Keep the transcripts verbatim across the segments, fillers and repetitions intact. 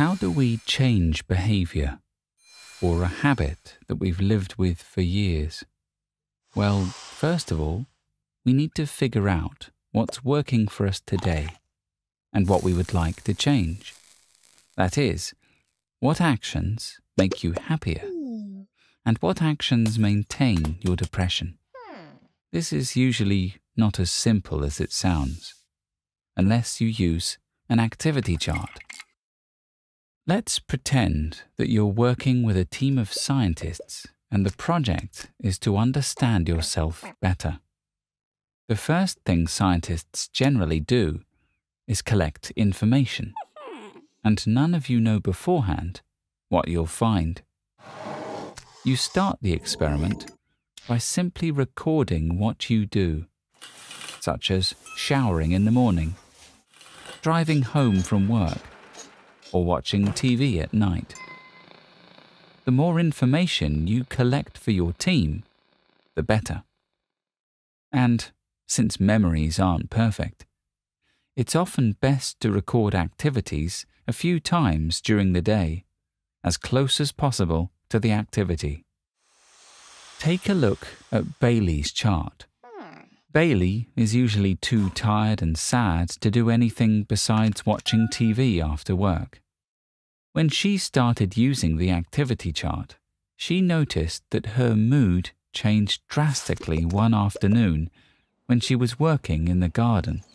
How do we change behaviour, or a habit that we've lived with for years? Well, first of all, we need to figure out what's working for us today and what we would like to change. That is, what actions make you happier and what actions maintain your depression. This is usually not as simple as it sounds, unless you use an activity chart. Let's pretend that you're working with a team of scientists and the project is to understand yourself better. The first thing scientists generally do is collect information, and none of you know beforehand what you'll find. You start the experiment by simply recording what you do, such as showering in the morning, driving home from work, or watching T V at night. The more information you collect for your team, the better. And since memories aren't perfect, it's often best to record activities a few times during the day, as close as possible to the activity. Take a look at Bailey's chart. Bailey is usually too tired and sad to do anything besides watching T V after work. When she started using the activity chart, she noticed that her mood changed drastically one afternoon when she was working in the garden.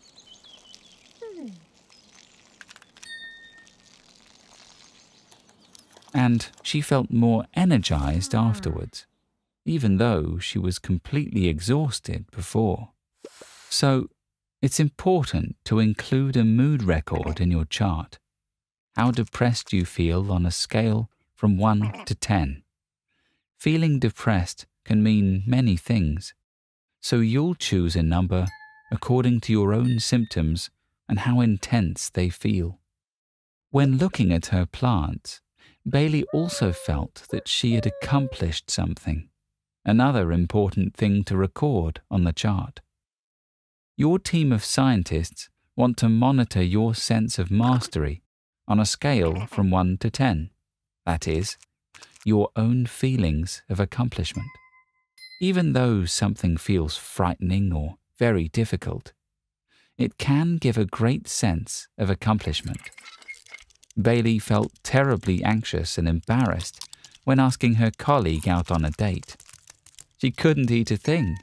And she felt more energized afterwards, even though she was completely exhausted before. So, it's important to include a mood record in your chart. How depressed you feel on a scale from one to ten. Feeling depressed can mean many things, so you'll choose a number according to your own symptoms and how intense they feel. When looking at her plants, Bailey also felt that she had accomplished something, another important thing to record on the chart. Your team of scientists want to monitor your sense of mastery on a scale from one to ten, that is, your own feelings of accomplishment. Even though something feels frightening or very difficult, it can give a great sense of accomplishment. Bailey felt terribly anxious and embarrassed when asking her colleague out on a date. She couldn't eat a thing.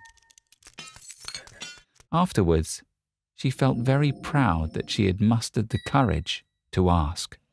Afterwards, she felt very proud that she had mustered the courage to ask.